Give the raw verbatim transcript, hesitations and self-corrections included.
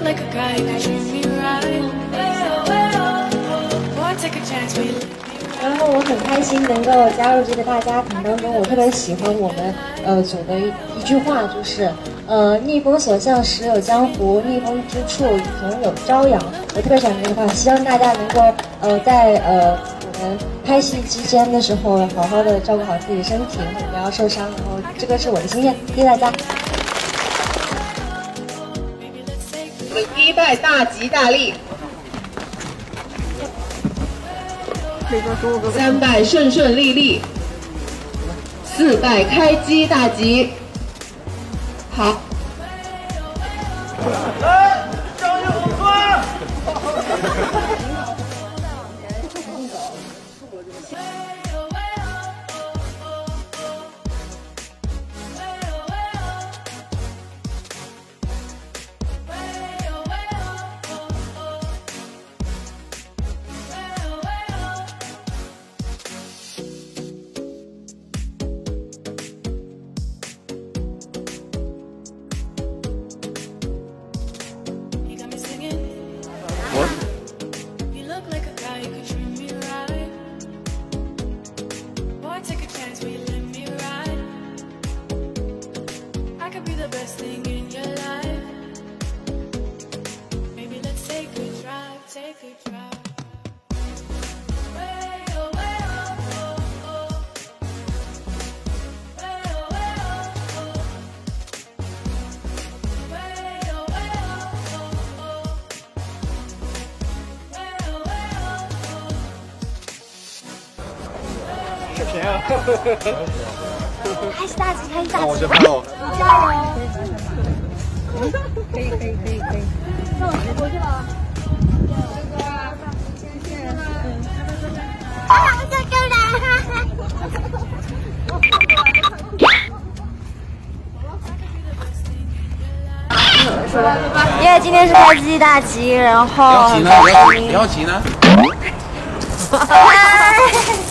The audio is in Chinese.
然后我很开心能够加入这个大家庭当中，我特别喜欢我们呃组的一一句话，就是呃逆风所向时有江湖，逆风之处总有朝阳。我特别喜欢这句话，希望大家能够呃在呃我们拍戏期间的时候，好好的照顾好自己的身体，不要受伤。然后这个是我的经验，谢谢大家。 我们一拜大吉大利。三拜顺顺利利，四拜开机大吉。好， 来，张英红哥。 视频啊！ 开始大吉，开始大吉！ 那我先拍喽， 加油！可以可以可以可以，那我直播去了。谢谢。啊，这个人！因为今天是开机大吉，然后不要急呢，不要急呢。 嗨。